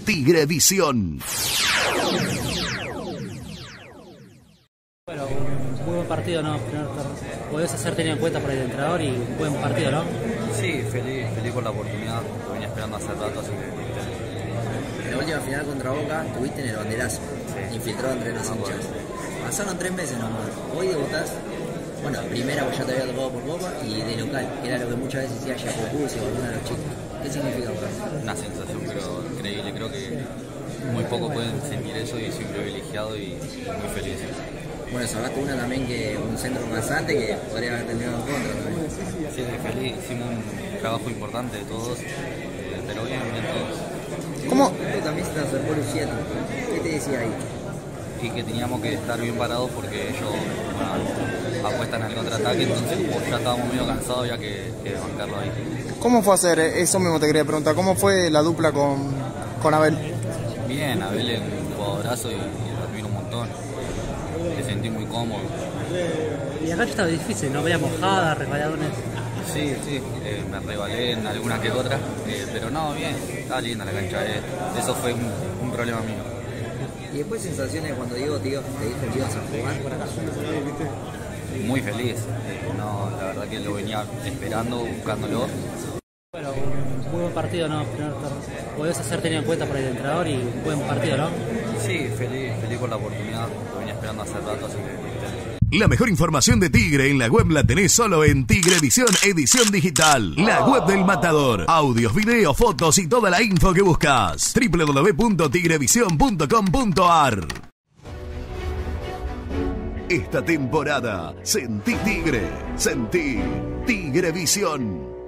Tigrevisión. Bueno, un muy buen partido, ¿no? Podés hacer tenido en cuenta por el entrenador y un buen partido, ¿no? Sí, feliz por la oportunidad, lo venía esperando hace rato, así que... En la última final contra Boca tuviste en el banderazo, infiltrado entre los hinchas. Pasaron 3 meses nomás, hoy debutás, bueno, primera vos ya te había tocado por Boca y de local, que era lo que muchas veces decía Yacopuz o alguna de los chicos. ¿Qué significa para vos? Una sensación increíble, creo que muy pocos pueden sentir eso y soy privilegiado y muy feliz. Bueno, sacaste una también que un centro casante que podría haber terminado en contra también. Sí, feliz, hicimos un trabajo importante de todos, pero bien todos. ¿Cómo? También se te acercó Luciano, ¿qué te decía ahí? Y que teníamos que estar bien parados porque ellos apuestan al contraataque, entonces pues, ya estábamos medio cansados, había que bancarlo ahí. ¿Cómo fue hacer eso mismo te quería preguntar? ¿Cómo fue la dupla con Abel? Bien, Abel es un jugadorazo y lo admiro un montón. Me sentí muy cómodo. Y acá estaba difícil, ¿no? Veía mojadas, resbaladones. Sí, me resbalé en alguna que otra, pero no, bien, estaba linda la cancha. Eso fue un problema mío. Y después sensaciones cuando Diego te dijo que ibas a jugar. Muy feliz, no, la verdad que lo venía esperando, buscándolo. Bueno, un muy buen partido, ¿no? Podés hacer tenido en cuenta por el entrenador y un buen partido, ¿no? Sí, feliz por la oportunidad, lo venía esperando hace rato, así que... La mejor información de Tigre en la web la tenés solo en Tigrevisión Edición Digital. La web del Matador. Audios, videos, fotos y toda la info que buscas. www.tigrevision.com.ar. Esta temporada, sentí Tigre, sentí Tigrevisión.